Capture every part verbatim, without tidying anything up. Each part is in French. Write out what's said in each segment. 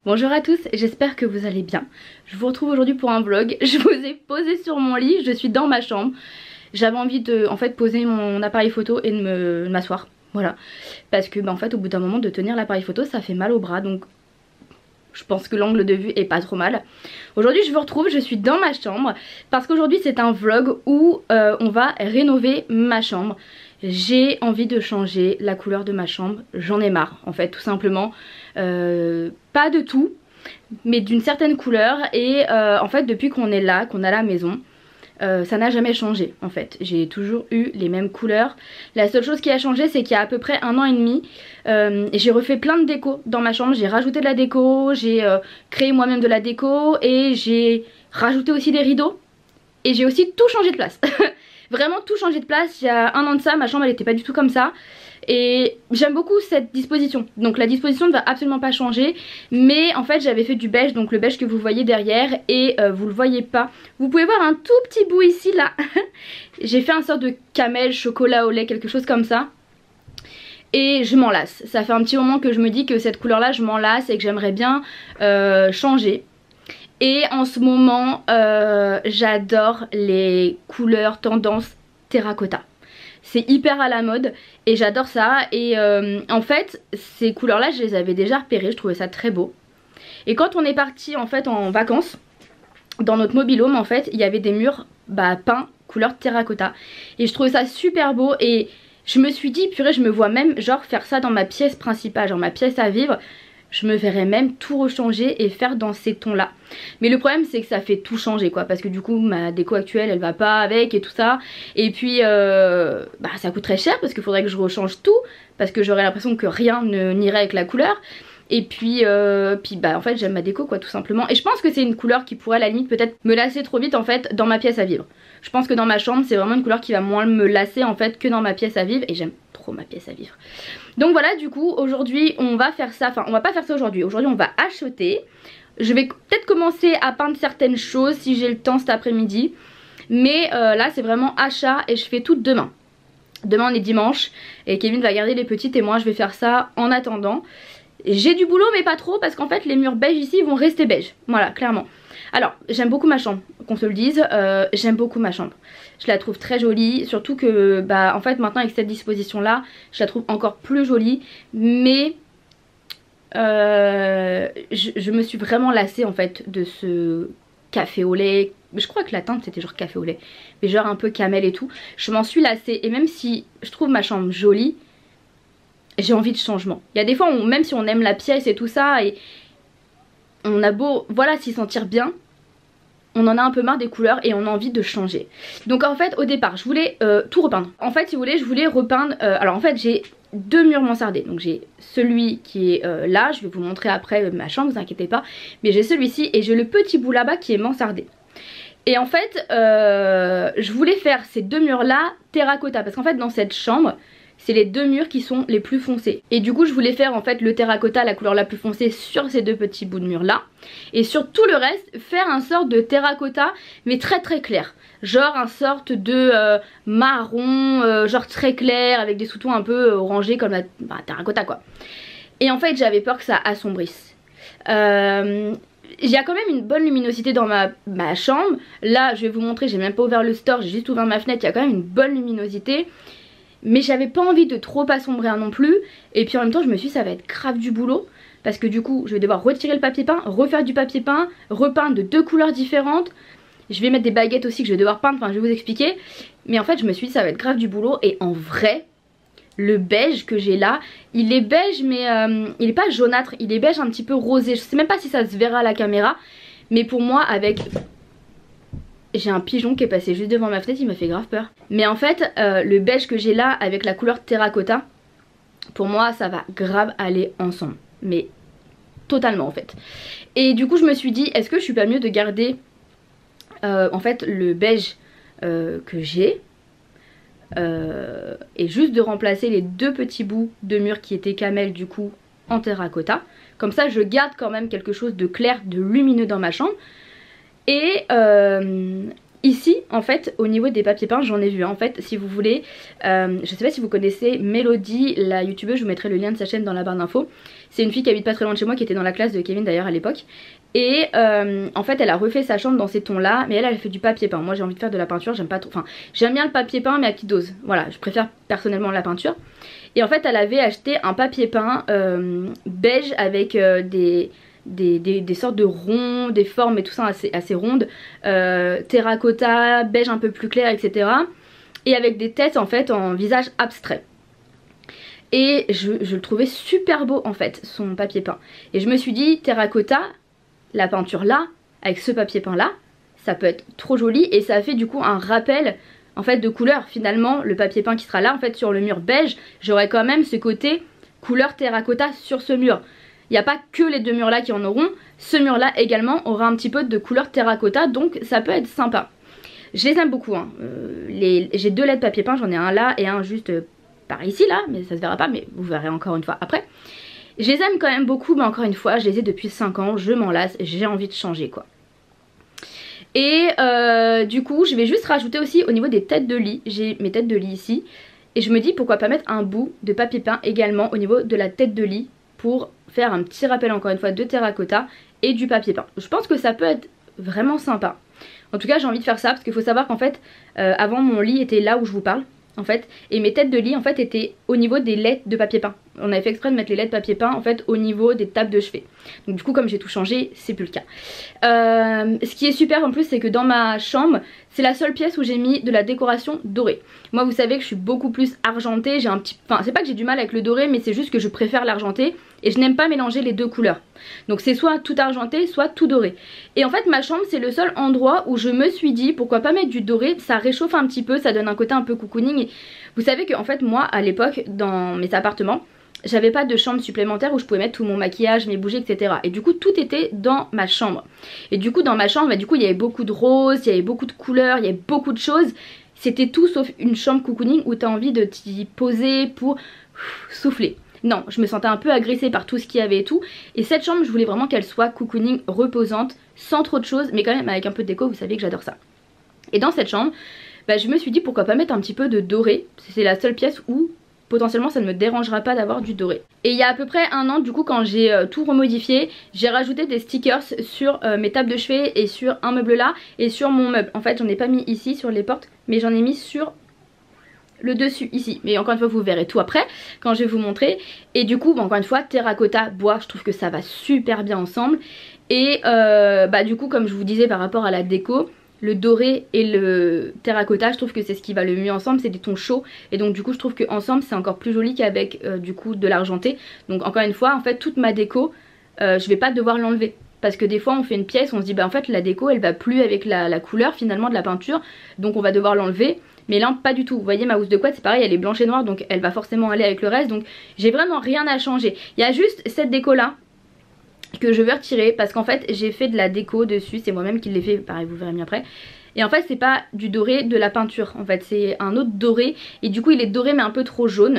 Bonjour à tous, j'espère que vous allez bien. Je vous retrouve aujourd'hui pour un vlog. Je vous ai posé sur mon lit, je suis dans ma chambre. J'avais envie de en fait poser mon appareil photo et de m'asseoir. Voilà. Parce que bah, en fait au bout d'un moment de tenir l'appareil photo ça fait mal au bras, donc je pense que l'angle de vue est pas trop mal. Aujourd'hui je vous retrouve, je suis dans ma chambre parce qu'aujourd'hui c'est un vlog où euh, on va rénover ma chambre. J'ai envie de changer la couleur de ma chambre, j'en ai marre en fait tout simplement. Euh, pas de tout mais d'une certaine couleur et euh, en fait depuis qu'on est là, qu'on a la maison, euh, ça n'a jamais changé en fait. J'ai toujours eu les mêmes couleurs. La seule chose qui a changé c'est qu'il y a à peu près un an et demi euh, j'ai refait plein de déco dans ma chambre. J'ai rajouté de la déco, j'ai euh, créé moi-même de la déco et j'ai rajouté aussi des rideaux et j'ai aussi tout changé de place. Vraiment tout changé de place. Il y a un an de ça ma chambre elle était pas du tout comme ça. Et j'aime beaucoup cette disposition. Donc la disposition ne va absolument pas changer. Mais en fait j'avais fait du beige, donc le beige que vous voyez derrière. Et euh, vous le voyez pas. Vous pouvez voir un tout petit bout ici là. J'ai fait un sort de camel, chocolat au lait, quelque chose comme ça. Et je m'en lasse. Ça fait un petit moment que je me dis que cette couleur là je m'en lasse et que j'aimerais bien euh, changer. Et en ce moment euh, j'adore les couleurs tendance terracotta. C'est hyper à la mode et j'adore ça. Et euh, en fait ces couleurs là je les avais déjà repérées, je trouvais ça très beau. Et quand on est parti en fait en vacances, dans notre mobil-home en fait il y avait des murs bah, peints couleur terracotta. Et je trouvais ça super beau et je me suis dit purée je me vois même genre faire ça dans ma pièce principale, genre ma pièce à vivre. Je me verrais même tout rechanger et faire dans ces tons là. Mais le problème c'est que ça fait tout changer quoi. Parce que du coup ma déco actuelle elle va pas avec et tout ça. Et puis euh, bah, ça coûte très cher parce qu'il faudrait que je rechange tout. Parce que j'aurais l'impression que rien ne n'irait avec la couleur. Et puis, euh, puis bah en fait j'aime ma déco quoi tout simplement. Et je pense que c'est une couleur qui pourrait à la limite peut-être me lasser trop vite en fait dans ma pièce à vivre. Je pense que dans ma chambre c'est vraiment une couleur qui va moins me lasser en fait que dans ma pièce à vivre. Et j'aime trop ma pièce à vivre. Donc voilà du coup aujourd'hui on va faire ça. Enfin on va pas faire ça aujourd'hui. Aujourd'hui on va acheter. Je vais peut-être commencer à peindre certaines choses si j'ai le temps cet après-midi. Mais euh, là c'est vraiment achat et je fais tout demain. Demain on est dimanche et Kevin va garder les petites et moi je vais faire ça en attendant. J'ai du boulot mais pas trop parce qu'en fait les murs beige ici vont rester beige. Voilà clairement. Alors j'aime beaucoup ma chambre, qu'on se le dise, euh, j'aime beaucoup ma chambre. Je la trouve très jolie, surtout que bah en fait maintenant avec cette disposition là je la trouve encore plus jolie. Mais euh, je, je me suis vraiment lassée en fait de ce café au lait. Je crois que la teinte c'était genre café au lait, mais genre un peu camel et tout. Je m'en suis lassée et même si je trouve ma chambre jolie, j'ai envie de changement. Il y a des fois, on, même si on aime la pièce et tout ça, et on a beau, voilà, s'y sentir bien, on en a un peu marre des couleurs et on a envie de changer. Donc en fait, au départ, je voulais euh, tout repeindre. En fait, si vous voulez, je voulais repeindre... Euh, alors en fait, j'ai deux murs mansardés. Donc j'ai celui qui est euh, là, je vais vous montrer après ma chambre, vous inquiétez pas. Mais j'ai celui-ci et j'ai le petit bout là-bas qui est mansardé. Et en fait, euh, je voulais faire ces deux murs-là terracotta. Parce qu'en fait, dans cette chambre... c'est les deux murs qui sont les plus foncés. Et du coup je voulais faire en fait le terracotta, la couleur la plus foncée sur ces deux petits bouts de mur là. Et sur tout le reste faire un sort de terracotta mais très très clair. Genre un sorte de euh, marron, euh, genre très clair avec des sous-tons un peu orangés comme la bah, terracotta quoi. Et en fait j'avais peur que ça assombrisse. Euh... Il y a quand même une bonne luminosité dans ma, ma chambre. Là je vais vous montrer, j'ai même pas ouvert le store, j'ai juste ouvert ma fenêtre, il y a quand même une bonne luminosité. Mais j'avais pas envie de trop assombrir non plus. Et puis en même temps je me suis dit ça va être grave du boulot. Parce que du coup je vais devoir retirer le papier peint, refaire du papier peint, repeindre de deux couleurs différentes. Je vais mettre des baguettes aussi que je vais devoir peindre, enfin je vais vous expliquer. Mais en fait je me suis dit ça va être grave du boulot. Et en vrai le beige que j'ai là, il est beige mais euh, il est pas jaunâtre, il est beige un petit peu rosé. Je sais même pas si ça se verra à la caméra. Mais pour moi avec... j'ai un pigeon qui est passé juste devant ma fenêtre, il m'a fait grave peur. Mais en fait, euh, le beige que j'ai là avec la couleur terracotta, pour moi ça va grave aller ensemble. Mais totalement en fait. Et du coup je me suis dit, est-ce que je suis pas mieux de garder euh, en fait le beige euh, que j'ai euh, et juste de remplacer les deux petits bouts de mur qui étaient camel du coup en terracotta. Comme ça je garde quand même quelque chose de clair, de lumineux dans ma chambre. Et, euh, Ici en fait au niveau des papiers peints j'en ai vu hein. En fait si vous voulez, euh, je sais pas si vous connaissez Mélodie, la youtubeuse, je vous mettrai le lien de sa chaîne dans la barre d'infos. C'est une fille qui habite pas très loin de chez moi, qui était dans la classe de Kevin d'ailleurs à l'époque. Et euh, en fait elle a refait sa chambre dans ces tons là, mais elle elle a fait du papier peint. Moi j'ai envie de faire de la peinture, j'aime pas trop, enfin j'aime bien le papier peint mais à petite dose. Voilà, je préfère personnellement la peinture. Et en fait elle avait acheté un papier peint euh, beige avec euh, des... Des, des, des sortes de ronds, des formes et tout ça assez, assez rondes, euh, terracotta, beige un peu plus clair, et cetera. Et avec des têtes en fait en visage abstrait. Et je, je le trouvais super beau en fait, son papier peint. Et je me suis dit, terracotta, la peinture là, avec ce papier peint là, ça peut être trop joli. Et ça a fait du coup un rappel en fait de couleur. Finalement, le papier peint qui sera là en fait sur le mur beige, j'aurai quand même ce côté couleur terracotta sur ce mur. Il n'y a pas que les deux murs là qui en auront, ce mur là également aura un petit peu de couleur terracotta, donc ça peut être sympa. Je les aime beaucoup, hein. euh, j'ai deux L E D papier peint, j'en ai un là et un juste euh, par ici là, mais ça se verra pas, mais vous verrez encore une fois après. Je les aime quand même beaucoup, mais encore une fois, je les ai depuis cinq ans, je m'en lasse, j'ai envie de changer quoi. Et euh, du coup, je vais juste rajouter aussi au niveau des têtes de lit, j'ai mes têtes de lit ici, et je me dis pourquoi pas mettre un bout de papier peint également au niveau de la tête de lit, pour faire un petit rappel encore une fois de terracotta et du papier peint. Je pense que ça peut être vraiment sympa. En tout cas j'ai envie de faire ça parce qu'il faut savoir qu'en fait euh, avant mon lit était là où je vous parle en fait, et mes têtes de lit en fait étaient au niveau des lettres de papier peint. On avait fait exprès de mettre les lettres papier peint en fait au niveau des tables de chevet. Donc du coup comme j'ai tout changé, c'est plus le cas. Euh, ce qui est super en plus c'est que dans ma chambre, c'est la seule pièce où j'ai mis de la décoration dorée. Moi vous savez que je suis beaucoup plus argentée, j'ai un petit... Enfin c'est pas que j'ai du mal avec le doré, mais c'est juste que je préfère l'argenté et je n'aime pas mélanger les deux couleurs. Donc c'est soit tout argenté, soit tout doré. Et en fait ma chambre c'est le seul endroit où je me suis dit pourquoi pas mettre du doré, ça réchauffe un petit peu, ça donne un côté un peu cocooning. Et vous savez que en fait moi à l'époque dans mes appartements, j'avais pas de chambre supplémentaire où je pouvais mettre tout mon maquillage, mes bougies, et cetera. Et du coup tout était dans ma chambre. Et du coup dans ma chambre, bah, du coup il y avait beaucoup de roses, il y avait beaucoup de couleurs, il y avait beaucoup de choses. C'était tout sauf une chambre cocooning où t'as envie de t'y poser pour ouf, souffler. Non, je me sentais un peu agressée par tout ce qu'il y avait et tout. Et cette chambre, je voulais vraiment qu'elle soit cocooning, reposante, sans trop de choses, mais quand même avec un peu de déco, vous savez que j'adore ça. Et dans cette chambre, bah, je me suis dit pourquoi pas mettre un petit peu de doré. C'est la seule pièce où potentiellement ça ne me dérangera pas d'avoir du doré. Et il y a à peu près un an du coup quand j'ai euh, tout remodifié, j'ai rajouté des stickers sur euh, mes tables de chevet et sur un meuble là et sur mon meuble. En fait j'en ai pas mis ici sur les portes, mais j'en ai mis sur le dessus ici. Mais encore une fois vous verrez tout après quand je vais vous montrer. Et du coup bah, encore une fois terracotta, bois, je trouve que ça va super bien ensemble. Et euh, bah du coup comme je vous disais par rapport à la déco, le doré et le terracotta, je trouve que c'est ce qui va le mieux ensemble, c'est des tons chauds et donc du coup je trouve qu'ensemble c'est encore plus joli qu'avec euh, du coup de l'argenté. Donc encore une fois en fait toute ma déco euh, je vais pas devoir l'enlever parce que des fois on fait une pièce, on se dit bah en fait la déco elle va plus avec la, la couleur finalement de la peinture, donc on va devoir l'enlever. Mais là pas du tout, vous voyez ma housse de couette c'est pareil, elle est blanche et noire donc elle va forcément aller avec le reste, donc j'ai vraiment rien à changer. Il y a juste cette déco là que je vais retirer parce qu'en fait j'ai fait de la déco dessus, c'est moi-même qui l'ai fait, pareil vous verrez mieux après. Et en fait c'est pas du doré de la peinture, en fait c'est un autre doré et du coup il est doré mais un peu trop jaune.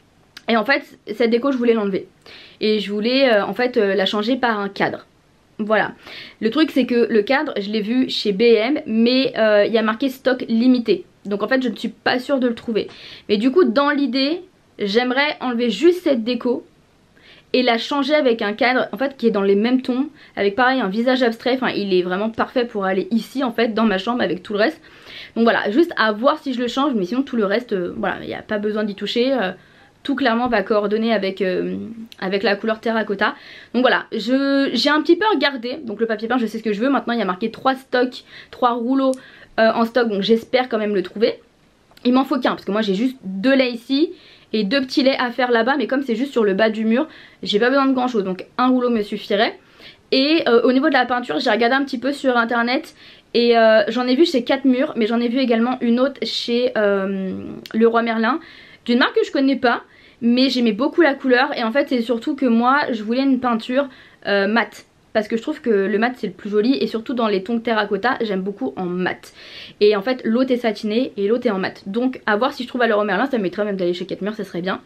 Et en fait cette déco je voulais l'enlever et je voulais euh, en fait euh, la changer par un cadre. Voilà, le truc c'est que le cadre je l'ai vu chez B M mais euh, il y a marqué stock limité, donc en fait je ne suis pas sûre de le trouver. Mais du coup dans l'idée j'aimerais enlever juste cette déco et la changer avec un cadre en fait qui est dans les mêmes tons, avec pareil un visage abstrait, enfin il est vraiment parfait pour aller ici en fait dans ma chambre avec tout le reste. Donc voilà, juste à voir si je le change, mais sinon tout le reste, euh, voilà, il n'y a pas besoin d'y toucher, euh, tout clairement va coordonner avec, euh, avec la couleur terracotta. Donc voilà, j'ai un petit peu regardé, donc le papier peint je sais ce que je veux, maintenant il y a marqué trois stocks, trois rouleaux euh, en stock, donc j'espère quand même le trouver. Il m'en faut qu'un, parce que moi j'ai juste deux laits ici, et deux petits laits à faire là-bas, mais comme c'est juste sur le bas du mur, j'ai pas besoin de grand chose, donc un rouleau me suffirait. Et euh, au niveau de la peinture, j'ai regardé un petit peu sur internet et euh, j'en ai vu chez quatre murs, mais j'en ai vu également une autre chez euh, Leroy Merlin, d'une marque que je connais pas, mais j'aimais beaucoup la couleur et en fait c'est surtout que moi je voulais une peinture euh, mate. Parce que je trouve que le mat c'est le plus joli et surtout dans les tons terracotta j'aime beaucoup en mat. Et en fait l'autre est satiné et l'autre est en mat. Donc à voir si je trouve à Leroy Merlin, ça me mettrait même d'aller chez quatre murs, ça serait bien.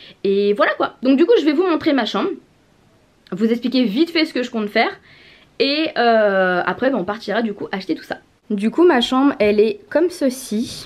Et voilà quoi. Donc du coup je vais vous montrer ma chambre, vous expliquer vite fait ce que je compte faire. Et euh, après bah, on partira du coup acheter tout ça. Du coup ma chambre elle est comme ceci.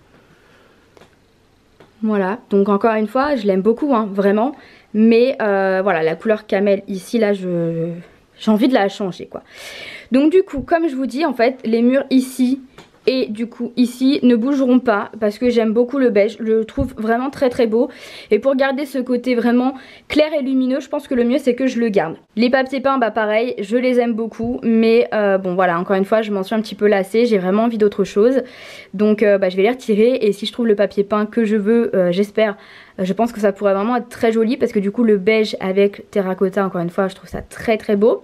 Voilà, donc encore une fois je l'aime beaucoup hein, vraiment. Mais euh, voilà, la couleur camel ici là je j'ai envie de la changer quoi. Donc du coup comme je vous dis en fait les murs ici et du coup ici ne bougeront pas parce que j'aime beaucoup le beige, je le trouve vraiment très très beau. Et pour garder ce côté vraiment clair et lumineux, je pense que le mieux c'est que je le garde. Les papiers peints bah pareil, je les aime beaucoup mais euh, bon voilà, encore une fois je m'en suis un petit peu lassée, j'ai vraiment envie d'autre chose. Donc euh, bah, je vais les retirer et si je trouve le papier peint que je veux, euh, j'espère, euh, je pense que ça pourrait vraiment être très joli parce que du coup le beige avec terracotta encore une fois je trouve ça très très beau.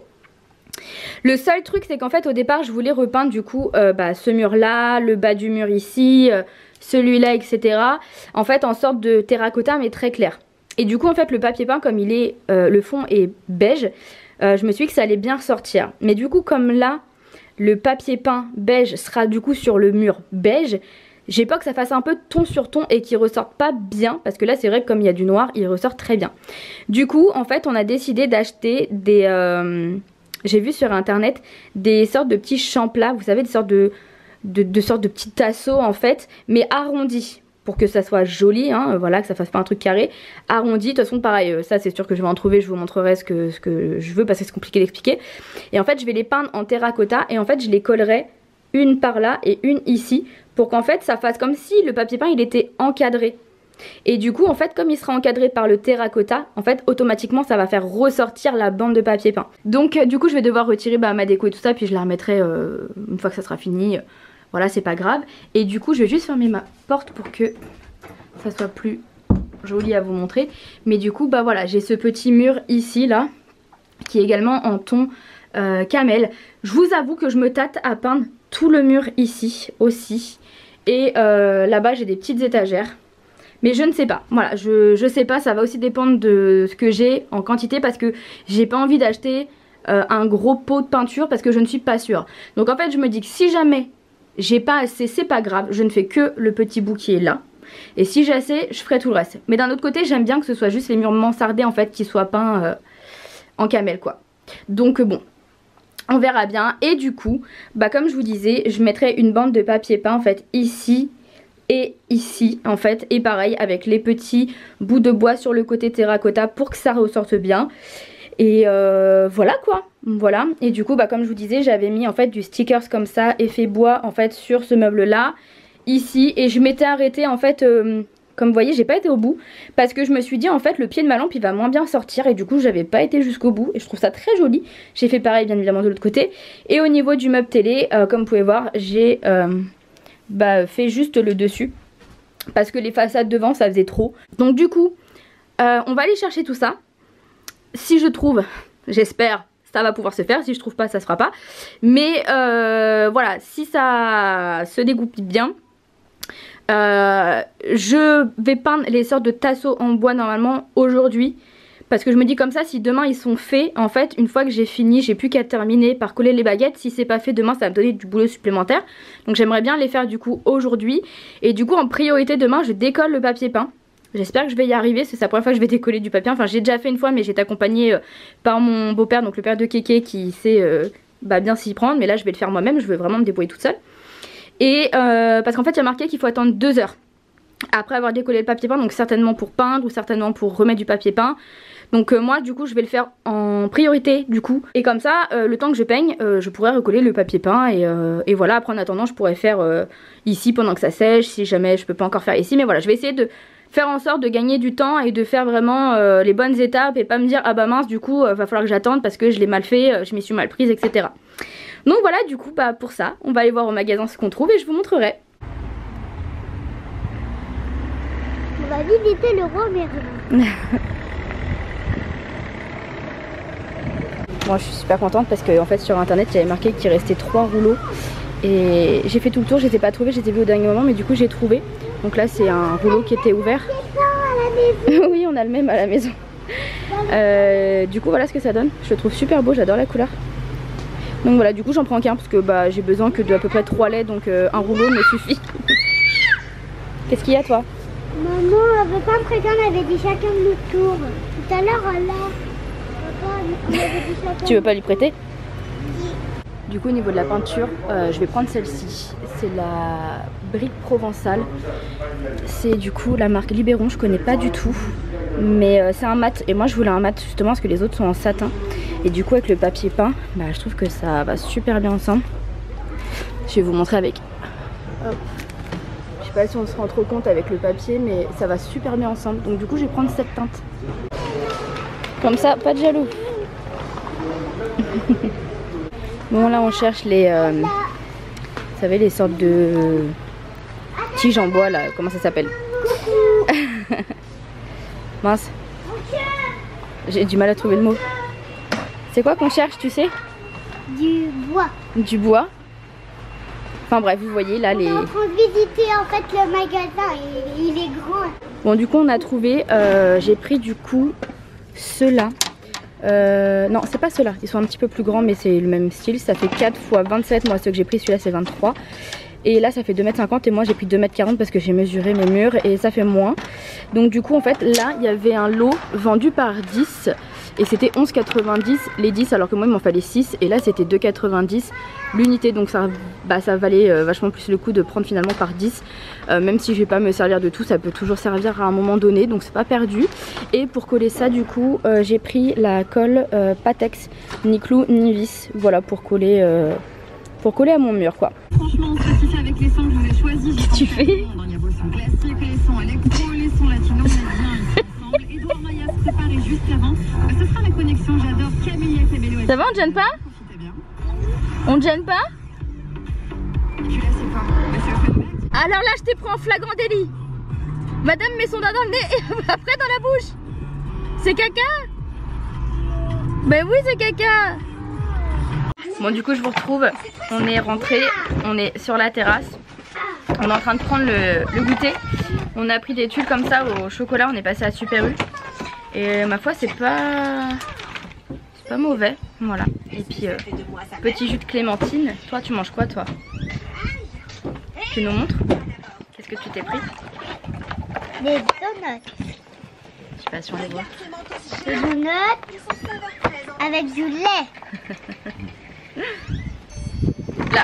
Le seul truc c'est qu'en fait au départ je voulais repeindre du coup euh, bah, ce mur là, le bas du mur ici, euh, celui-là etc. En fait en sorte de terracotta mais très clair. Et du coup en fait le papier peint comme il est, euh, le fond est beige, euh, je me suis dit que ça allait bien ressortir. Mais du coup comme là le papier peint beige sera du coup sur le mur beige, j'ai peur que ça fasse un peu ton sur ton et qu'il ressorte pas bien parce que là c'est vrai que comme il y a du noir il ressort très bien. Du coup en fait on a décidé d'acheter des... Euh, j'ai vu sur internet des sortes de petits champlats, vous savez, des sortes de, de, de sortes de petits tasseaux en fait, mais arrondis pour que ça soit joli, hein, voilà, que ça fasse pas un truc carré, arrondi. De toute façon pareil, ça c'est sûr que je vais en trouver, je vous montrerai ce que, ce que je veux parce que c'est compliqué d'expliquer. Et en fait je vais les peindre en terracotta et en fait je les collerai une par là et une ici pour qu'en fait ça fasse comme si le papier peint il était encadré. Et du coup en fait comme il sera encadré par le terracotta, en fait automatiquement ça va faire ressortir la bande de papier peint. Donc euh, du coup je vais devoir retirer bah, ma déco et tout ça, puis je la remettrai euh, une fois que ça sera fini. Voilà, c'est pas grave. Et du coup je vais juste fermer ma porte pour que ça soit plus joli à vous montrer. Mais du coup bah voilà, j'ai ce petit mur ici là qui est également en ton euh, camel. Je vous avoue que je me tâte à peindre tout le mur ici aussi. Et euh, là-bas j'ai des petites étagères. Mais je ne sais pas, voilà, je, je sais pas, ça va aussi dépendre de ce que j'ai en quantité parce que j'ai pas envie d'acheter euh, un gros pot de peinture parce que je ne suis pas sûre. Donc en fait je me dis que si jamais j'ai pas assez, c'est pas grave, je ne fais que le petit bout qui est là. Et si j'ai assez, je ferai tout le reste. Mais d'un autre côté j'aime bien que ce soit juste les murs mansardés en fait qui soient peints euh, en camel quoi. Donc bon, on verra bien. Et du coup, bah comme je vous disais, je mettrai une bande de papier peint en fait ici et ici en fait, et pareil avec les petits bouts de bois sur le côté terracotta pour que ça ressorte bien. Et euh, voilà quoi, voilà. Et du coup bah comme je vous disais, j'avais mis en fait du stickers comme ça, effet bois en fait sur ce meuble là, ici. Et je m'étais arrêtée en fait, euh, comme vous voyez j'ai pas été au bout parce que je me suis dit en fait le pied de ma lampe il va moins bien sortir. Et du coup j'avais pas été jusqu'au bout et je trouve ça très joli. J'ai fait pareil bien évidemment de l'autre côté. Et au niveau du meuble télé, euh, comme vous pouvez voir, j'ai... Euh, bah fait juste le dessus parce que les façades devant ça faisait trop. Donc du coup euh, on va aller chercher tout ça. Si je trouve, j'espère ça va pouvoir se faire, si je trouve pas ça se fera pas. Mais euh, voilà, si ça se dégoupille bien, euh, je vais peindre les sortes de tasseaux en bois normalement aujourd'hui. Parce que je me dis comme ça, si demain ils sont faits, en fait, une fois que j'ai fini, j'ai plus qu'à terminer par coller les baguettes. Si c'est pas fait demain, ça va me donner du boulot supplémentaire. Donc j'aimerais bien les faire du coup aujourd'hui. Et du coup, en priorité demain, je décolle le papier peint. J'espère que je vais y arriver, c'est la première fois que je vais décoller du papier. Enfin, j'ai déjà fait une fois, mais j'ai été accompagnée euh, par mon beau-père, donc le père de Kéké, qui sait euh, bah, bien s'y prendre. Mais là, je vais le faire moi-même, je vais vraiment me débrouiller toute seule. Et euh, parce qu'en fait, il y a marqué qu'il faut attendre deux heures après avoir décollé le papier peint. Donc certainement pour peindre ou certainement pour remettre du papier peint. Donc euh, moi du coup je vais le faire en priorité du coup. Et comme ça euh, le temps que je peigne euh, je pourrais recoller le papier peint. Et, euh, et voilà, après en attendant je pourrais faire euh, ici pendant que ça sèche. Si jamais je peux pas encore faire ici. Mais voilà, je vais essayer de faire en sorte de gagner du temps et de faire vraiment euh, les bonnes étapes. Et pas me dire ah bah mince du coup euh, va falloir que j'attende parce que je l'ai mal fait, euh, je m'y suis mal prise, etc. Donc voilà, du coup bah pour ça on va aller voir au magasin ce qu'on trouve et je vous montrerai. On va visiter le roi Merlin. Moi je suis super contente parce que en fait sur internet il y avait marqué qu'il restait trois rouleaux. Et j'ai fait tout le tour, je les ai pas trouvés, je les ai vus au dernier moment, mais du coup j'ai trouvé. Donc là c'est un rouleau qui était ouvert. Oui, on a le même à la maison. Euh, du coup voilà ce que ça donne. Je le trouve super beau, j'adore la couleur. Donc voilà, du coup j'en prends qu'un parce que bah, j'ai besoin que de à peu près trois laits, donc euh, un rouleau me suffit. Qu'est-ce qu'il y a toi? Maman, elle veut pas me prêter, on avait dit chacun de notre tour. Tout à l'heure, là. Papa, on avait dit chacun. Tu veux pas lui prêter? Du coup au niveau de la peinture, euh, je vais prendre celle-ci. C'est la brique provençale. C'est du coup la marque Libéron, je connais pas du tout. Mais euh, c'est un mat et moi je voulais un mat justement parce que les autres sont en satin. Et du coup avec le papier peint, bah, je trouve que ça va super bien ensemble. Je vais vous montrer avec. Hop. Je sais pas si on se rend trop compte avec le papier, mais ça va super bien ensemble. Donc du coup je vais prendre cette teinte. Comme ça, pas de jaloux. Bon là on cherche les, euh, vous savez les sortes de tiges en bois là, comment ça s'appelle? Mince, j'ai du mal à trouver le mot. C'est quoi qu'on cherche, tu sais? Du bois. Du bois. Enfin bref, vous voyez là les... On est en train de visiter en fait le magasin, il, il est grand. Bon du coup on a trouvé, euh, j'ai pris du coup ceux-là. Euh, non c'est pas ceux-là, ils sont un petit peu plus grands mais c'est le même style. Ça fait quatre fois vingt-sept, moi ceux que j'ai pris, celui-là c'est vingt-trois. Et là ça fait deux mètres cinquante et moi j'ai pris deux mètres quarante parce que j'ai mesuré mes murs et ça fait moins. Donc du coup en fait là il y avait un lot vendu par dix et c'était onze quatre-vingt-dix les dix, alors que moi il m'en fallait six et là c'était deux quatre-vingt-dix l'unité. Donc ça, bah, ça valait euh, vachement plus le coup de prendre finalement par dix. Euh, même si je vais pas me servir de tout, ça peut toujours servir à un moment donné, donc c'est pas perdu. Et pour coller ça du coup euh, j'ai pris la colle euh, Patex, ni clou ni vis, voilà, pour coller euh, pour coller à mon mur quoi. Franchement, ce qui fait avec les sons que je vous ai choisis, qu'est-ce que tu fais? Il y a vos sons classiques, les sons électro, les sons latinos, on est bien ici ensemble. Edouard Maya se préparait juste avant. Ce sera la connexion, j'adore Camilla Cabello. Ça va, on te gêne pas? Profitez bien. On te gêne pas? Et puis là, c'est quoi? Mais c'est au fait de mettre. Alors là je t'ai pris en flagrant délit. Madame met son doigt dans le nez et après dans la bouche. C'est caca? Ben oui c'est caca. Bon du coup je vous retrouve, on est rentré, on est sur la terrasse. On est en train de prendre le, le goûter. On a pris des tuiles comme ça au chocolat, on est passé à Super U. Et ma foi c'est pas... c'est pas mauvais, voilà. Et puis euh, petit jus de clémentine. Toi tu manges quoi toi? Tu nous montres? Qu'est-ce que tu t'es pris? Des donuts. Je sais pas si on les voit. Des donuts avec du lait. Là.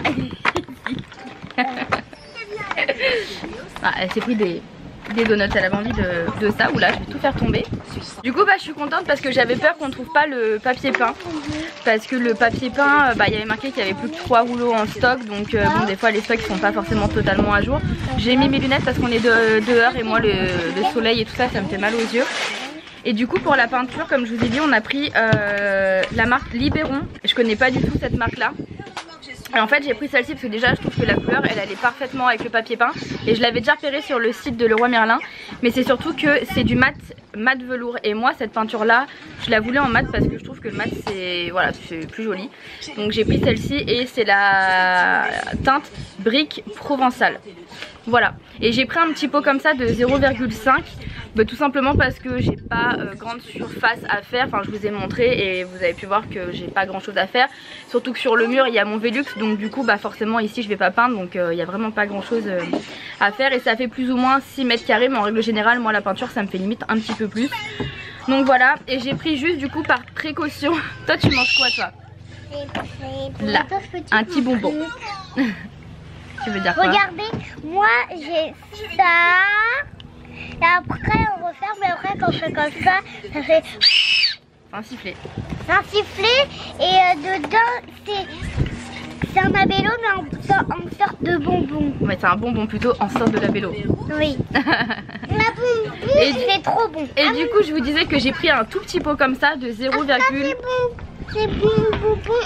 Ah, elle s'est pris des, des donuts, elle avait envie de, de ça. Oula, je vais tout faire tomber. Du coup bah je suis contente parce que j'avais peur qu'on ne trouve pas le papier peint. Parce que le papier peint, bah il y avait marqué qu'il y avait plus que trois rouleaux en stock. Donc euh, bon, des fois les stocks sont pas forcément totalement à jour. J'ai mis mes lunettes parce qu'on est de, dehors et moi le, le soleil et tout ça, ça me fait mal aux yeux. Et du coup pour la peinture, comme je vous ai dit, on a pris euh, la marque Libéron. Je connais pas du tout cette marque là. Et en fait j'ai pris celle-ci parce que déjà je trouve que la couleur elle allait parfaitement avec le papier peint. Et je l'avais déjà repéré sur le site de Leroy Merlin. Mais c'est surtout que c'est du mat, mat velours. Et moi cette peinture là je la voulais en mat parce que je trouve que le mat c'est voilà, c'est plus joli. Donc j'ai pris celle-ci et c'est la teinte brique provençale. Voilà, et j'ai pris un petit pot comme ça de zéro virgule cinq, bah, tout simplement parce que j'ai pas euh, grande surface à faire. Enfin je vous ai montré et vous avez pu voir que j'ai pas grand chose à faire. Surtout que sur le mur il y a mon Velux, donc du coup bah forcément ici je vais pas peindre. Donc euh, il y a vraiment pas grand chose euh, à faire. Et ça fait plus ou moins six mètres carrés, mais en règle générale moi la peinture ça me fait limite un petit peu plus. Donc voilà, et j'ai pris juste du coup par précaution. Toi tu manges quoi toi? Là, un petit bonbon. Tu veux dire quoi? Regardez, moi j'ai ça. Et après on referme, et après quand on fait comme ça, ça fait un sifflet. Un sifflet et euh, dedans c'est c'est un labello mais en, en sorte de bonbon. Ouais, c'est un bonbon plutôt en sorte de labello. Oui. La bonbon, et c'est trop bon. Et ah, du coup je vous disais que j'ai pris un tout petit pot comme ça de zéro virgule. Ah, c'est bon, c'est bon, bonbon,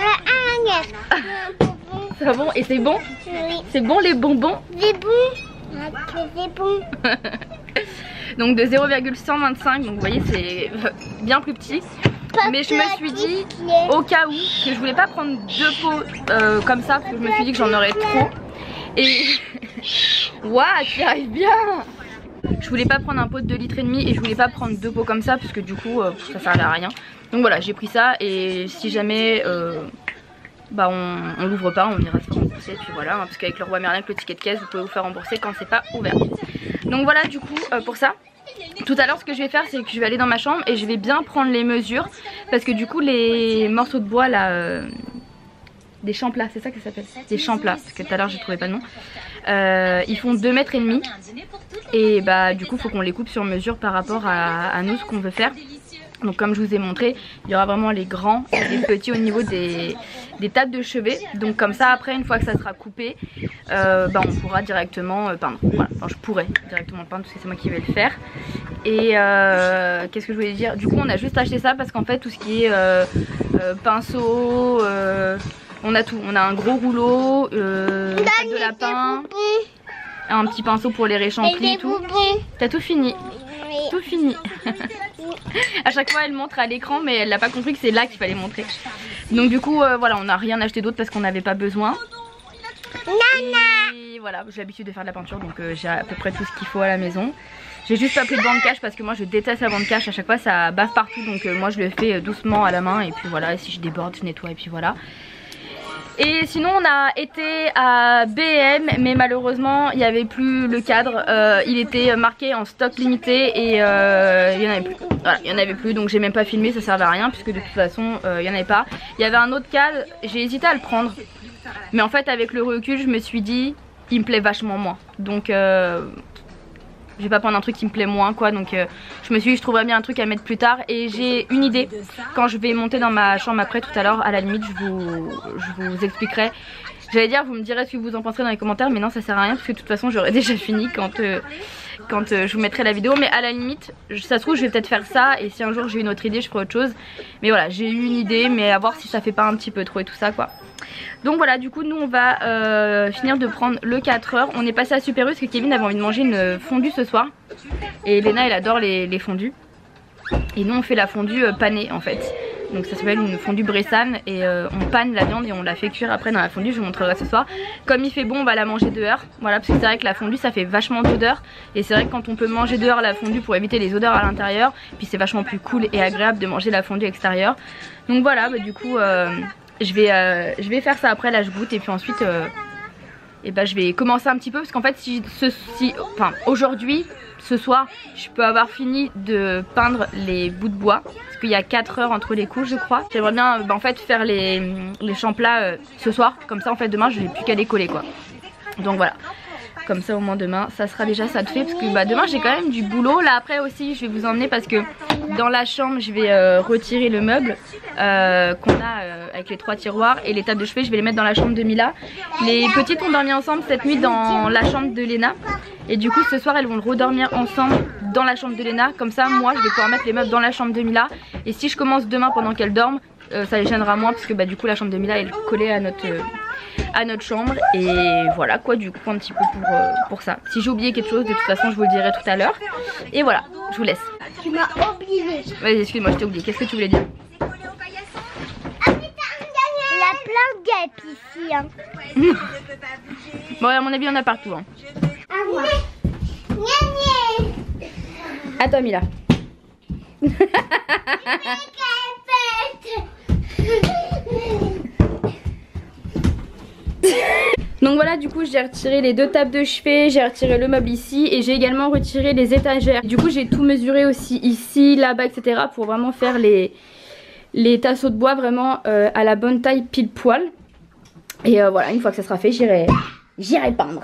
euh, c'est bon et c'est bon? Oui. C'est bon les bonbons? C'est bon. C'est bon. Donc de zéro virgule cent vingt-cinq, donc vous voyez c'est bien plus petit. Pas mais je me suis dit au cas où que je voulais pas prendre deux pots euh, comme ça parce que je me suis dit que j'en aurais trop. Et waouh, tu y arrives bien. Je voulais pas prendre un pot de deux litres et demi et je voulais pas prendre deux pots comme ça parce que du coup euh, ça servait à rien. Donc voilà, j'ai pris ça et si jamais euh, bah on, on l'ouvre pas, on ira se faire rembourser. Et puis voilà, hein, parce qu'avec le Leroy Merlin, avec le ticket de caisse, vous pouvez vous faire rembourser quand c'est pas ouvert. Donc voilà, du coup euh, pour ça. Tout à l'heure ce que je vais faire c'est que je vais aller dans ma chambre et je vais bien prendre les mesures parce que du coup les morceaux de bois là, euh, des champlats, c'est ça que ça s'appelle, des champlats, parce que tout à l'heure j'ai trouvé pas le nom. Euh, ils font deux mètres et demi et bah du coup faut qu'on les coupe sur mesure par rapport à, à nous ce qu'on veut faire. Donc comme je vous ai montré, il y aura vraiment les grands et les petits au niveau des, des tables de chevet. Donc comme ça après une fois que ça sera coupé, euh, bah, on pourra directement euh, peindre. Voilà, enfin je pourrais directement peindre parce que c'est moi qui vais le faire. Et euh, qu'est-ce que je voulais dire? Du coup on a juste acheté ça parce qu'en fait tout ce qui est euh, euh, pinceau, euh, on a tout. On a un gros rouleau, euh, une table de lapin, un petit pinceau pour les réchamplis et tout. T'as tout fini? Tout fini. À chaque fois elle montre à l'écran mais elle n'a pas compris que c'est là qu'il fallait montrer. Donc du coup euh, voilà, on n'a rien acheté d'autre parce qu'on n'avait pas besoin. Et voilà, j'ai l'habitude de faire de la peinture donc euh, j'ai à peu près tout ce qu'il faut à la maison. J'ai juste pas pris de bande cache parce que moi je déteste la bande cache, à chaque fois ça bave partout donc euh, moi je le fais doucement à la main et puis voilà, et si je déborde je nettoie et puis voilà. Et sinon on a été à B M mais malheureusement il n'y avait plus le cadre, euh, il était marqué en stock limité et euh, il n'y en avait plus. Voilà, il n'y en avait plus donc j'ai même pas filmé, ça servait à rien puisque de toute façon euh, il n'y en avait pas. Il y avait un autre cadre, j'ai hésité à le prendre mais en fait avec le recul je me suis dit il me plaît vachement moins. Donc euh, je vais pas prendre un truc qui me plaît moins quoi, donc euh, je me suis dit je trouverais bien un truc à mettre plus tard. Et j'ai une idée, quand je vais monter dans ma chambre après tout à l'heure, à la limite je vous, je vous expliquerai. J'allais dire vous me direz ce que vous en penserez dans les commentaires mais non ça sert à rien parce que de toute façon j'aurais déjà fini quand, euh, quand euh, je vous mettrai la vidéo. Mais à la limite ça se trouve je vais peut-être faire ça et si un jour j'ai une autre idée je ferai autre chose. Mais voilà, j'ai eu une idée mais à voir si ça fait pas un petit peu trop et tout ça quoi. Donc voilà, du coup nous on va euh, finir de prendre le quatre heures. On est passé à Super U parce que Kevin avait envie de manger une fondue ce soir. Et Léna elle adore les, les fondues. Et nous on fait la fondue euh, panée en fait. Donc ça s'appelle une fondue bressane et euh, on panne la viande et on la fait cuire après dans la fondue. Je vous montrerai ce soir. Comme il fait bon on va la manger dehors. Voilà, parce que c'est vrai que la fondue ça fait vachement d'odeur. Et c'est vrai que quand on peut manger dehors la fondue pour éviter les odeurs à l'intérieur, puis c'est vachement plus cool et agréable de manger la fondue extérieure. Donc voilà, bah, du coup... Euh, Je vais, euh, je vais faire ça après, là je goûte et puis ensuite euh, et ben, je vais commencer un petit peu parce qu'en fait si, ce, si enfin, aujourd'hui, ce soir, je peux avoir fini de peindre les bouts de bois parce qu'il y a quatre heures entre les couches je crois. J'aimerais bien ben, en fait, faire les, les champlats euh, ce soir, comme ça en fait demain je n'ai plus qu'à les coller quoi. Donc voilà. Comme ça au moins demain ça sera déjà ça de fait parce que bah, demain j'ai quand même du boulot. Là après aussi je vais vous emmener parce que dans la chambre je vais euh, retirer le meuble euh, qu'on a euh, avec les trois tiroirs et les tables de chevet je vais les mettre dans la chambre de Mila. Les petites ont dormi ensemble cette nuit dans la chambre de Léna et du coup ce soir elles vont redormir ensemble dans la chambre de Léna. Comme ça moi je vais pouvoir mettre les meubles dans la chambre de Mila et si je commence demain pendant qu'elles dorment euh, ça les gênera moins parce que bah, du coup la chambre de Mila est collée à notre... Euh, à notre chambre et voilà quoi, du coup un petit peu pour, euh, pour ça. Si j'ai oublié quelque chose de toute façon je vous le dirai tout à l'heure. Et voilà, je vous laisse. Tu m'as oublié. Vas-y excuse-moi je t'ai oublié, qu'est-ce que tu voulais dire? La plein de guêpes ici hein. Bon à mon avis il y en a partout hein. À moi. À toi Mila. Donc voilà, du coup j'ai retiré les deux tables de chevet, j'ai retiré le meuble ici et j'ai également retiré les étagères. Du coup j'ai tout mesuré aussi ici, là-bas, et cetera pour vraiment faire les, les tasseaux de bois vraiment euh, à la bonne taille pile poil. Et euh, voilà, une fois que ça sera fait, j'irai j'irai peindre.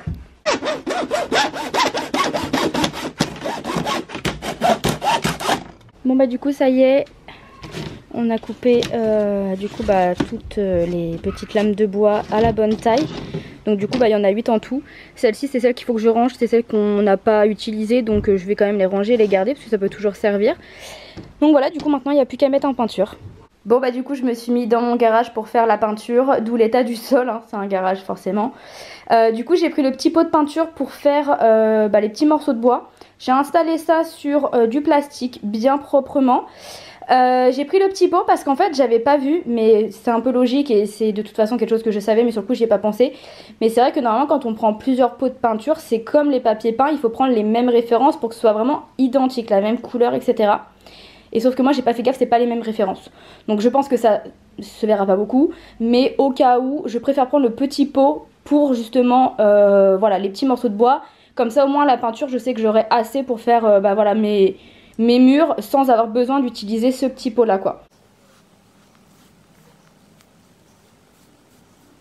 Bon bah du coup ça y est, on a coupé euh, du coup bah toutes euh, les petites lames de bois à la bonne taille. Donc du coup bah il y en a huit en tout. Celle-ci c'est celle qu'il faut que je range, c'est celle qu'on n'a pas utilisée. Donc euh, je vais quand même les ranger et les garder parce que ça peut toujours servir. Donc voilà, du coup maintenant il n'y a plus qu'à mettre en peinture. Bon bah du coup je me suis mis dans mon garage pour faire la peinture. D'où l'état du sol, hein, c'est un garage forcément. euh, Du coup j'ai pris le petit pot de peinture pour faire euh, bah, les petits morceaux de bois. J'ai installé ça sur euh, du plastique bien proprement. Euh, j'ai pris le petit pot parce qu'en fait j'avais pas vu, mais c'est un peu logique et c'est de toute façon quelque chose que je savais mais sur le coup j'y ai pas pensé. Mais c'est vrai que normalement quand on prend plusieurs pots de peinture c'est comme les papiers peints, il faut prendre les mêmes références pour que ce soit vraiment identique, la même couleur, et cetera. Et sauf que moi j'ai pas fait gaffe, c'est pas les mêmes références. Donc je pense que ça se verra pas beaucoup, mais au cas où je préfère prendre le petit pot pour justement euh, voilà, les petits morceaux de bois. Comme ça au moins la peinture je sais que j'aurai assez pour faire euh, bah, voilà, mes... mes murs sans avoir besoin d'utiliser ce petit pot là quoi.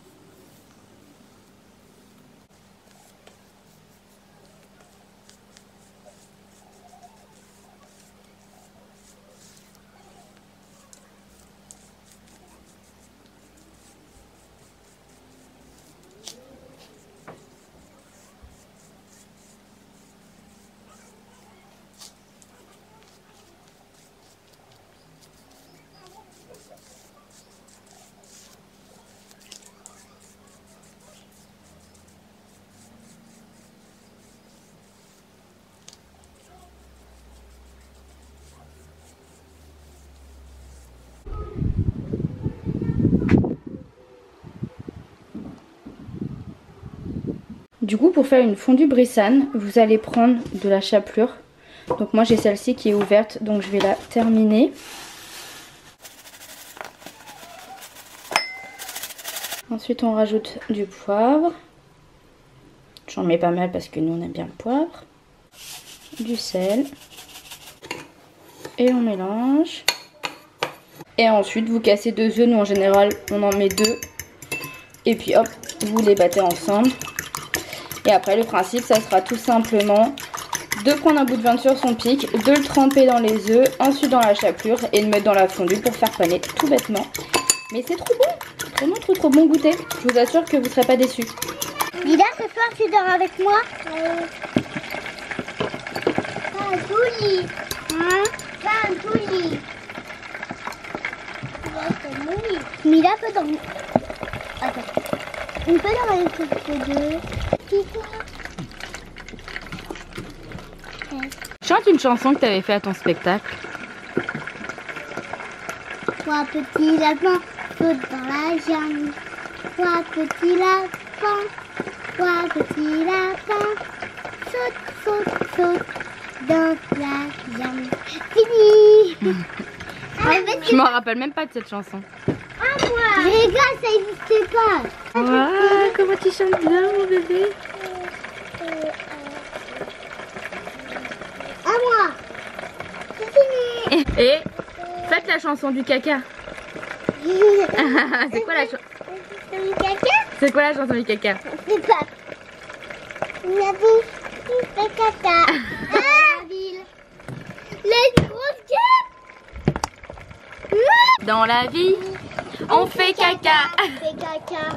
Du coup pour faire une fondue brissane, vous allez prendre de la chapelure. Donc moi j'ai celle-ci qui est ouverte, donc je vais la terminer. Ensuite on rajoute du poivre. J'en mets pas mal parce que nous on aime bien le poivre. Du sel. Et on mélange. Et ensuite vous cassez deux œufs, nous en général on en met deux. Et puis hop, vous les battez ensemble. Et après le principe ça sera tout simplement de prendre un bout de viande sur son pic, de le tremper dans les œufs, ensuite dans la chapelure et de mettre dans la fondue pour faire paner tout bêtement. Mais c'est trop bon, vraiment trop trop bon goûter. Je vous assure que vous ne serez pas déçus. Lila, ce soir tu dors avec moi euh... Pas un tout lit. Hein? Pas un tout lit. Mila peut dormir. Attends. On peut dormir toutes les deux. Chante une chanson que tu avais fait à ton spectacle. Trois petits lapins sautent dans la jungle. Trois petits lapins. Trois petits lapins sautent, sautent, sautent dans la jungle. Fini. Ah, je m'en rappelle même pas de cette chanson. À moi. Regarde, ça n'existait pas. Wow, comment tu chantes bien mon bébé. À moi. C'est fini. Et faites la chanson du caca. C'est quoi la chanson du caca? C'est quoi la chanson du caca? C'est pas. La bouffe, le caca. Ah, la ville. Les grosses gueules. Dans la vie, on fait caca. On fait caca.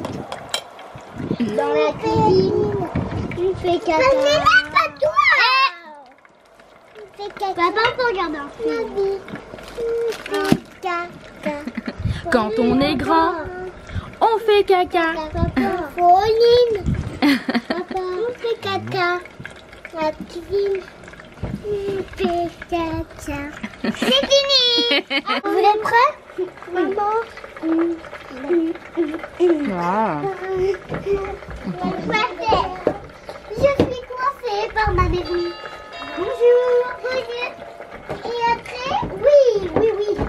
Dans la cuisine, on fait caca. Mais c'est pas toi. On fait caca. Papa, on peut regarder un film. La vie, on fait caca. Quand on est grand, on fait caca. Pauline. Papa, on fait caca. La cuisine, on fait caca. C'est fini. Vous êtes prêts? Maman. Wow. Je suis coincée par ma maison. Bonjour. Bonjour. Et après? Oui, oui, oui.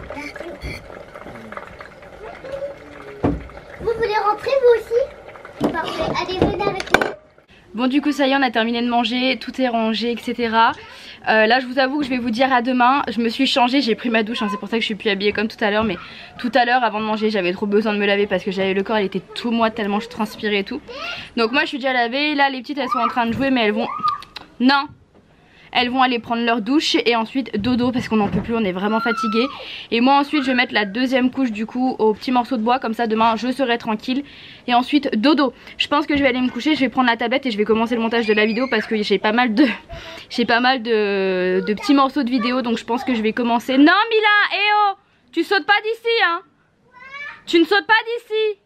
Vous voulez rentrer vous aussi? Parfait. Allez, venez avec moi. Bon du coup ça y est, on a terminé de manger, tout est rangé, et cetera. Euh, là je vous avoue que je vais vous dire à demain. Je me suis changée, j'ai pris ma douche, hein, c'est pour ça que je suis plus habillée comme tout à l'heure. Mais tout à l'heure avant de manger j'avais trop besoin de me laver parce que j'avais le corps, il était tout moite tellement je transpirais et tout. Donc moi je suis déjà lavée, là les petites elles sont en train de jouer mais elles vont... Non, elles vont aller prendre leur douche et ensuite dodo parce qu'on n'en peut plus, on est vraiment fatigué. Et moi ensuite je vais mettre la deuxième couche du coup au petit morceau de bois, comme ça demain je serai tranquille. Et ensuite dodo. Je pense que je vais aller me coucher, je vais prendre la tablette et je vais commencer le montage de la vidéo parce que j'ai pas mal de j'ai pas mal de, de petits morceaux de vidéo, donc je pense que je vais commencer. Non Mila, eh oh, tu sautes pas d'ici hein. Tu ne sautes pas d'ici.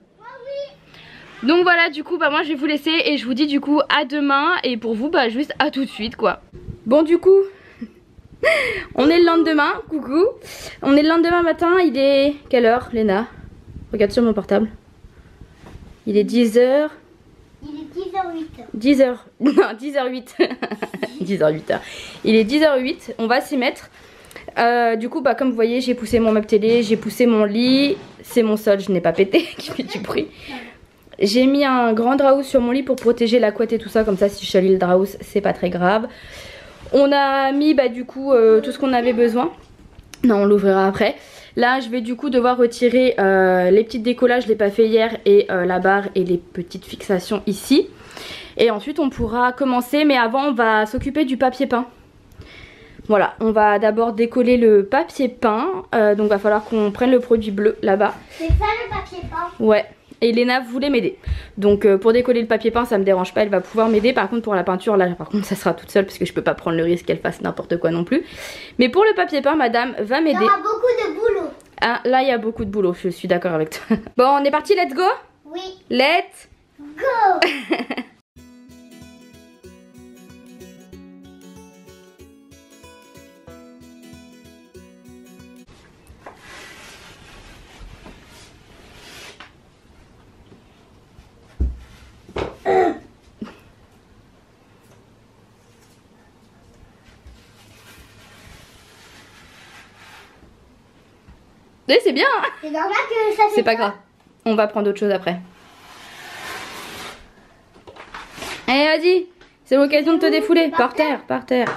Donc voilà, du coup bah moi je vais vous laisser et je vous dis du coup à demain. Et pour vous bah juste à tout de suite quoi. Bon du coup on est le lendemain, coucou. On est le lendemain matin, il est... Quelle heure Léna? Regarde sur mon portable. Il est dix heures. Il est dix heures huit. dix heures, non dix heures huit. dix heures huit. Il est dix heures huit, on va s'y mettre. Euh, du coup bah comme vous voyez j'ai poussé mon meuble télé, j'ai poussé mon lit. C'est mon sol, je n'ai pas pété, qui fait du bruit. J'ai mis un grand draus sur mon lit pour protéger la couette et tout ça, comme ça si je chalis le draus c'est pas très grave. On a mis bah du coup euh, tout ce qu'on avait besoin. Non, on l'ouvrira après. Là je vais du coup devoir retirer euh, les petites décollages, je l'ai pas fait hier, et euh, la barre et les petites fixations ici. Et ensuite on pourra commencer, mais avant on va s'occuper du papier peint. Voilà, on va d'abord décoller le papier peint, euh, donc va falloir qu'on prenne le produit bleu là-bas. C'est ça le papier peint? Ouais. Et Léna voulait m'aider. Donc euh, pour décoller le papier peint ça me dérange pas, elle va pouvoir m'aider. Par contre pour la peinture là par contre ça sera toute seule parce que je peux pas prendre le risque qu'elle fasse n'importe quoi non plus. Mais pour le papier peint madame va m'aider. Il y aura beaucoup de boulot. Ah, là il y a beaucoup de boulot, je suis d'accord avec toi. Bon on est parti, let's go. Oui. Let's go. Eh, c'est bien. C'est normal que ça fait C'est pas grave. On va prendre autre chose après. Allez, vas-y. C'est l'occasion de te défouler. Par terre, par terre.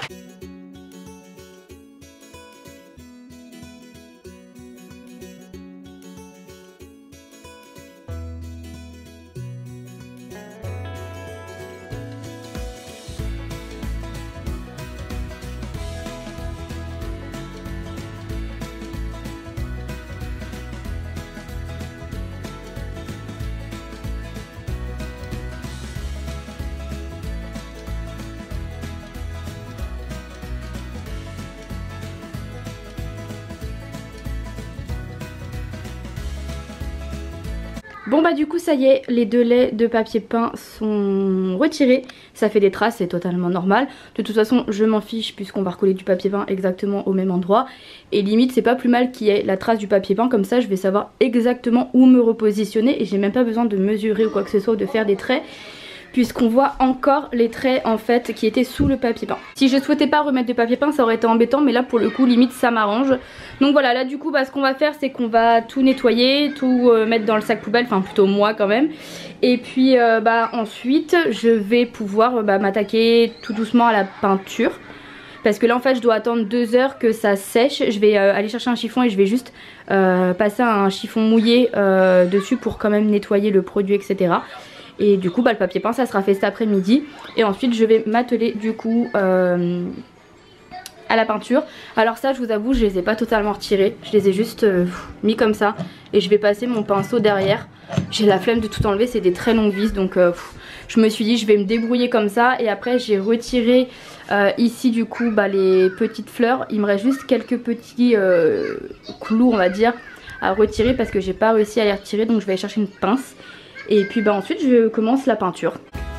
Bon bah du coup ça y est, les deux laits de papier peint sont retirés. Ça fait des traces, c'est totalement normal. De toute façon je m'en fiche puisqu'on va recoller du papier peint exactement au même endroit. Et limite c'est pas plus mal qu'il y ait la trace du papier peint, comme ça je vais savoir exactement où me repositionner. Et j'ai même pas besoin de mesurer ou quoi que ce soit ou de faire des traits, puisqu'on voit encore les traits en fait qui étaient sous le papier peint. Si je souhaitais pas remettre de papier peint ça aurait été embêtant, mais là pour le coup limite ça m'arrange. Donc voilà, là du coup bah, ce qu'on va faire c'est qu'on va tout nettoyer, tout euh, mettre dans le sac poubelle, enfin plutôt moi quand même. Et puis euh, bah ensuite je vais pouvoir bah, m'attaquer tout doucement à la peinture. Parce que là en fait je dois attendre deux heures que ça sèche. Je vais euh, aller chercher un chiffon et je vais juste euh, passer un chiffon mouillé euh, dessus pour quand même nettoyer le produit, et cetera. Et du coup bah, le papier peint ça sera fait cet après-midi. Et ensuite je vais m'atteler du coup euh, à la peinture. Alors ça je vous avoue je les ai pas totalement retirés. Je les ai juste euh, mis comme ça. Et je vais passer mon pinceau derrière. J'ai la flemme de tout enlever, c'est des très longues vis. Donc euh, je me suis dit je vais me débrouiller comme ça. Et après j'ai retiré euh, ici du coup bah, les petites fleurs. Il me reste juste quelques petits euh, clous on va dire à retirer, parce que j'ai pas réussi à les retirer. Donc je vais aller chercher une pince. Et puis bah ensuite je commence la peinture.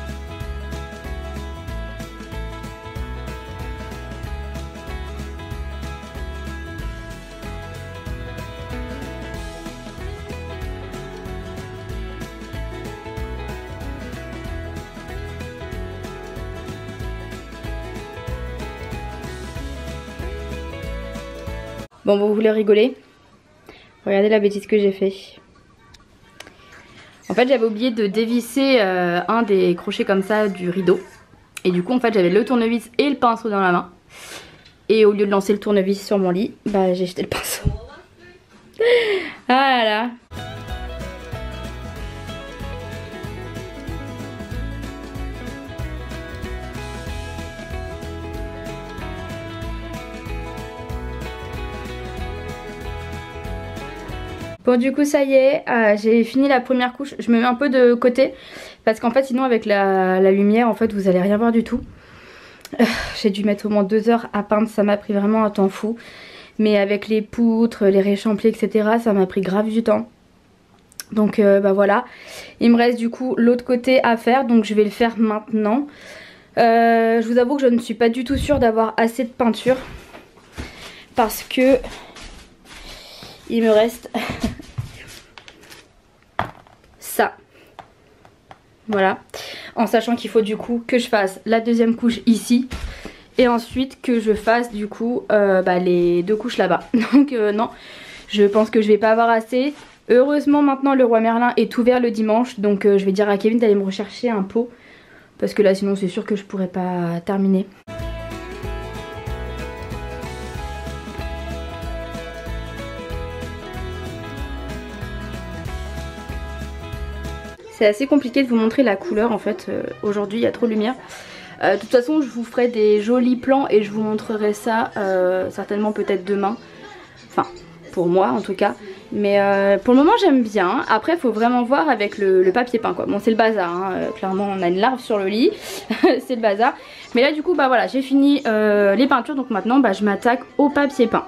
Bon, vous voulez rigoler? Regardez la bêtise que j'ai fait. En fait j'avais oublié de dévisser euh, un des crochets comme ça du rideau. Et du coup en fait j'avais le tournevis et le pinceau dans la main. Et au lieu de lancer le tournevis sur mon lit, bah j'ai jeté le pinceau. Voilà. Bon du coup ça y est, euh, j'ai fini la première couche. Je me mets un peu de côté parce qu'en fait sinon avec la, la lumière en fait vous allez rien voir du tout. euh, J'ai dû mettre au moins deux heures à peindre, ça m'a pris vraiment un temps fou. Mais avec les poutres, les réchamplis etc ça m'a pris grave du temps. Donc euh, bah voilà, il me reste du coup l'autre côté à faire, donc je vais le faire maintenant. euh, Je vous avoue que je ne suis pas du tout sûre d'avoir assez de peinture, parce que il me reste ça. Voilà. En sachant qu'il faut du coup que je fasse la deuxième couche ici. Et ensuite que je fasse du coup euh, bah, les deux couches là-bas. Donc euh, non, je pense que je vais pas avoir assez. Heureusement maintenant le Roi Merlin est ouvert le dimanche. Donc euh, je vais dire à Kevin d'aller me rechercher un pot. Parce que là sinon c'est sûr que je pourrais pas terminer. C'est assez compliqué de vous montrer la couleur en fait, euh, aujourd'hui il y a trop de lumière. Euh, de toute façon je vous ferai des jolis plans et je vous montrerai ça euh, certainement peut-être demain. Enfin pour moi en tout cas. Mais euh, pour le moment j'aime bien. Après il faut vraiment voir avec le, le papier peint quoi. Bon c'est le bazar hein. euh, clairement on a une larve sur le lit. C'est le bazar. Mais là du coup bah voilà j'ai fini euh, les peintures. Donc maintenant bah, je m'attaque au papier peint.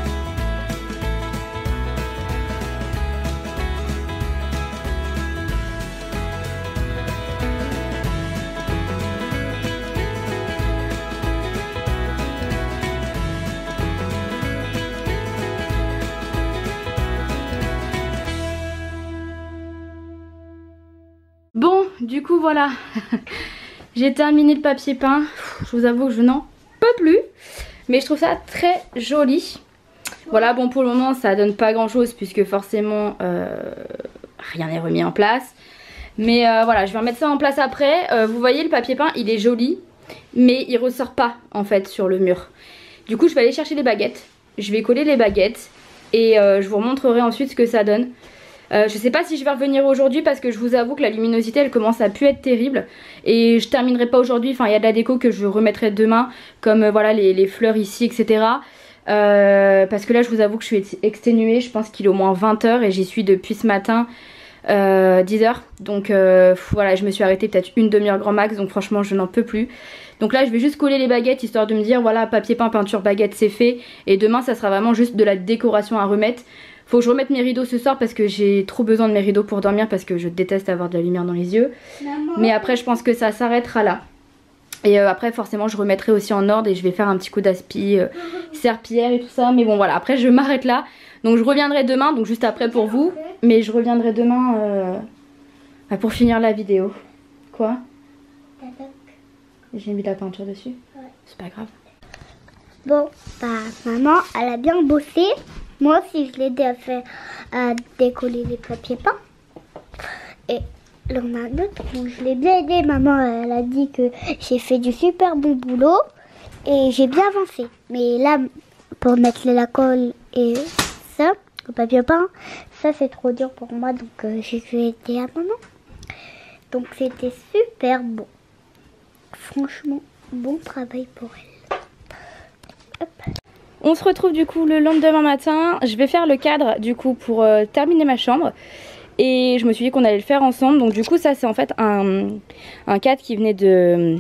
Bon, du coup voilà, j'ai terminé le papier peint. Je vous avoue que je n'en peux plus, mais je trouve ça très joli. Voilà, bon pour le moment ça donne pas grand chose puisque forcément euh, rien n'est remis en place. Mais euh, voilà, je vais remettre ça en place après. Euh, vous voyez le papier peint il est joli mais il ressort pas en fait sur le mur. Du coup je vais aller chercher des baguettes. Je vais coller les baguettes et euh, je vous remontrerai ensuite ce que ça donne. Euh, je sais pas si je vais revenir aujourd'hui parce que je vous avoue que la luminosité elle commence à plus être terrible. Et je terminerai pas aujourd'hui, enfin il y a de la déco que je remettrai demain. Comme euh, voilà les, les fleurs ici et cetera. Euh, parce que là je vous avoue que je suis exténuée, je pense qu'il est au moins vingt heures et j'y suis depuis ce matin euh, dix heures. Donc euh, voilà, je me suis arrêtée peut-être une demi-heure grand max, donc franchement je n'en peux plus. Donc là je vais juste coller les baguettes histoire de me dire voilà, papier peint, peinture, baguette c'est fait. Et demain ça sera vraiment juste de la décoration à remettre. Faut que je remette mes rideaux ce soir parce que j'ai trop besoin de mes rideaux pour dormir parce que je déteste avoir de la lumière dans les yeux. Maman. Mais après je pense que ça s'arrêtera là. Et euh, après forcément je remettrai aussi en ordre et je vais faire un petit coup d'aspi, euh, serpillière et tout ça. Mais bon voilà, après je m'arrête là. Donc je reviendrai demain, donc juste après pour vous. Mais je reviendrai demain euh, pour finir la vidéo. Quoi? J'ai mis de la peinture dessus. Ouais. C'est pas grave. Bon, bah maman elle a bien bossé. Moi aussi je l'ai aidé à faire à décoller les papiers peints. Et là on a un autre. Bon, je l'ai bien aidé. Maman elle a dit que j'ai fait du super bon boulot. Et j'ai bien avancé. Mais là pour mettre la colle et ça, le papier peint, ça c'est trop dur pour moi. Donc euh, j'ai dû aider à maman. Donc c'était super bon. Franchement, bon travail pour elle. Hop. On se retrouve du coup le lendemain matin. Je vais faire le cadre du coup pour euh, terminer ma chambre. Et je me suis dit qu'on allait le faire ensemble. Donc du coup ça c'est en fait un, un cadre qui venait de euh,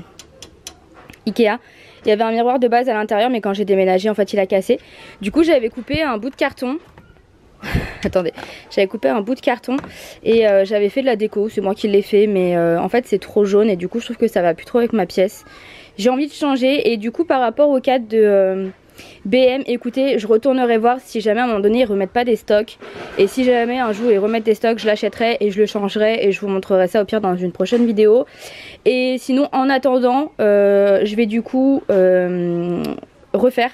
Ikea. Il y avait un miroir de base à l'intérieur mais quand j'ai déménagé en fait il a cassé. Du coup j'avais coupé un bout de carton. Attendez, j'avais coupé un bout de carton et euh, j'avais fait de la déco, c'est moi qui l'ai fait mais euh, en fait c'est trop jaune et du coup je trouve que ça va plus trop avec ma pièce. J'ai envie de changer et du coup par rapport au cadre de euh, B M, écoutez, je retournerai voir si jamais à un moment donné ils remettent pas des stocks. Et si jamais un jour ils remettent des stocks, je l'achèterai et je le changerai et je vous montrerai ça au pire dans une prochaine vidéo. Et sinon en attendant, euh, je vais du coup euh, refaire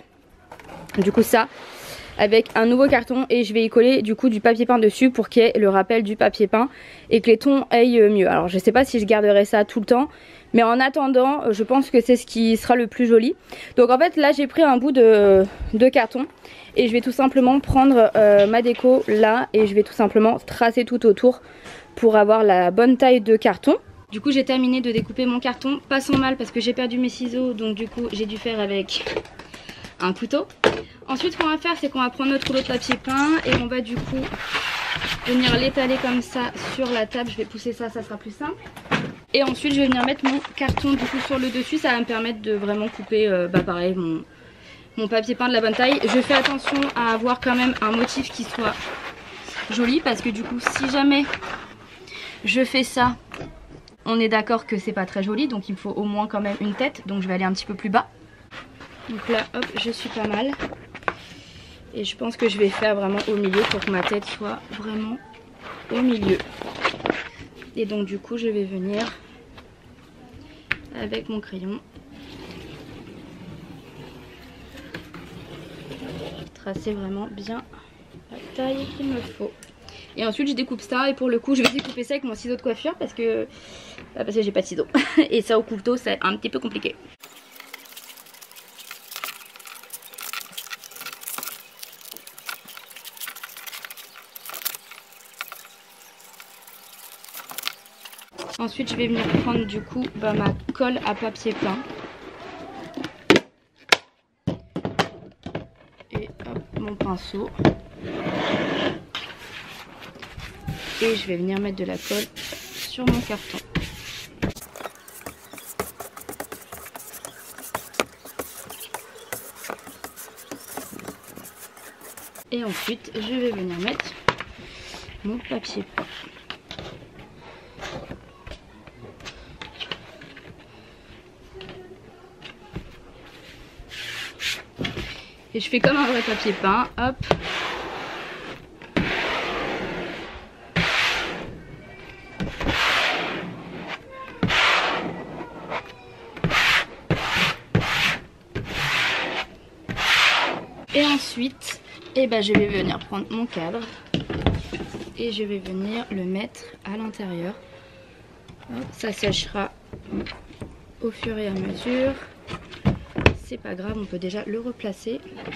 du coup ça avec un nouveau carton et je vais y coller du coup du papier peint dessus pour qu'il y ait le rappel du papier peint et que les tons aillent mieux. Alors je sais pas si je garderai ça tout le temps, mais en attendant je pense que c'est ce qui sera le plus joli. Donc en fait là j'ai pris un bout de, de carton et je vais tout simplement prendre euh, ma déco là et je vais tout simplement tracer tout autour pour avoir la bonne taille de carton. Du coup j'ai terminé de découper mon carton, pas sans mal parce que j'ai perdu mes ciseaux, donc du coup j'ai dû faire avec un couteau. Ensuite ce qu'on va faire c'est qu'on va prendre notre rouleau de papier peint et on va du coup venir l'étaler comme ça sur la table. Je vais pousser ça, ça sera plus simple. Et ensuite je vais venir mettre mon carton du coup sur le dessus. Ça va me permettre de vraiment couper euh, bah pareil mon, mon papier peint de la bonne taille. Je fais attention à avoir quand même un motif qui soit joli parce que du coup si jamais je fais ça, on est d'accord que c'est pas très joli, donc il me faut au moins quand même une tête. Donc je vais aller un petit peu plus bas. Donc là hop, je suis pas mal. Et je pense que je vais faire vraiment au milieu pour que ma tête soit vraiment au milieu. Et donc du coup je vais venir avec mon crayon tracer vraiment bien la taille qu'il me faut. Et ensuite je découpe ça et pour le coup je vais découper ça avec mon ciseau de coiffure parce que, parce que j'ai pas de ciseaux. Et ça au couteau c'est un petit peu compliqué. Ensuite je vais venir prendre du coup bah, ma colle à papier peint. Et hop, mon pinceau. Et je vais venir mettre de la colle sur mon carton. Et ensuite je vais venir mettre mon papier peint. Et je fais comme un vrai papier peint, hop. Et ensuite, Et bah je vais venir prendre mon cadre et je vais venir le mettre à l'intérieur. Ça séchera au fur et à mesure. C'est pas grave, on peut déjà le replacer.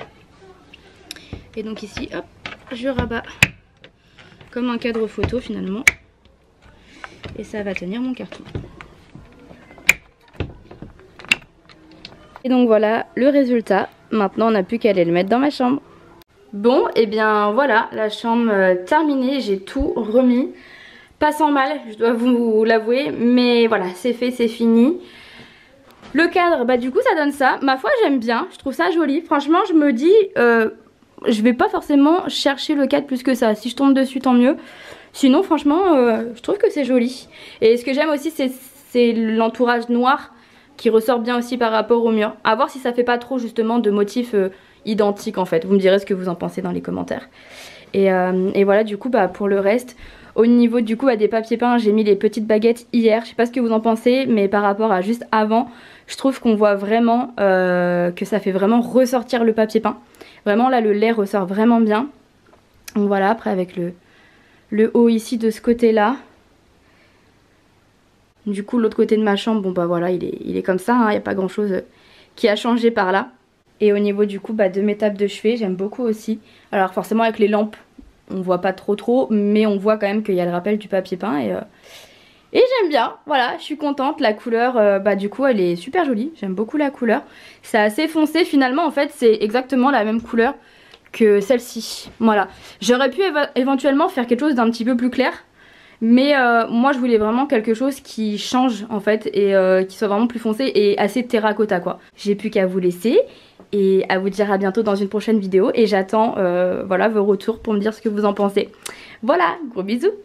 Et donc ici, hop, je rabats comme un cadre photo finalement. Et ça va tenir mon carton. Et donc voilà le résultat. Maintenant on n'a plus qu'à aller le mettre dans ma chambre. Bon, et bien voilà, la chambre euh, terminée, j'ai tout remis. Pas sans mal, je dois vous l'avouer, mais voilà, c'est fait, c'est fini. Le cadre, bah du coup ça donne ça. Ma foi, j'aime bien, je trouve ça joli. Franchement, je me dis, euh, je vais pas forcément chercher le cadre plus que ça. Si je tombe dessus, tant mieux. Sinon, franchement, euh, je trouve que c'est joli. Et ce que j'aime aussi, c'est l'entourage noir qui ressort bien aussi par rapport au mur. À voir si ça fait pas trop justement de motifs euh, identiques en fait. Vous me direz ce que vous en pensez dans les commentaires. Et, euh, et voilà, du coup, bah pour le reste, au niveau du coup bah, des papiers peints, j'ai mis les petites baguettes hier. Je sais pas ce que vous en pensez, mais par rapport à juste avant, je trouve qu'on voit vraiment euh, que ça fait vraiment ressortir le papier peint. Vraiment là, le lait ressort vraiment bien. Donc voilà, après avec le, le haut ici de ce côté-là. Du coup l'autre côté de ma chambre, bon bah voilà, il est, il est comme ça, il n'y a pas grand chose qui a changé par là. Et au niveau du coup bah, de mes tables de chevet, j'aime beaucoup aussi. Alors forcément avec les lampes, on voit pas trop trop, mais on voit quand même qu'il y a le rappel du papier peint. Et, euh, et j'aime bien, voilà, je suis contente. La couleur, euh, bah du coup elle est super jolie, j'aime beaucoup la couleur. C'est assez foncé finalement, en fait c'est exactement la même couleur que celle-ci. Voilà, j'aurais pu éve éventuellement faire quelque chose d'un petit peu plus clair. Mais euh, moi je voulais vraiment quelque chose qui change en fait et euh, qui soit vraiment plus foncé et assez terracotta quoi. J'ai plus qu'à vous laisser et à vous dire à bientôt dans une prochaine vidéo et j'attends euh, voilà, vos retours pour me dire ce que vous en pensez. Voilà, gros bisous.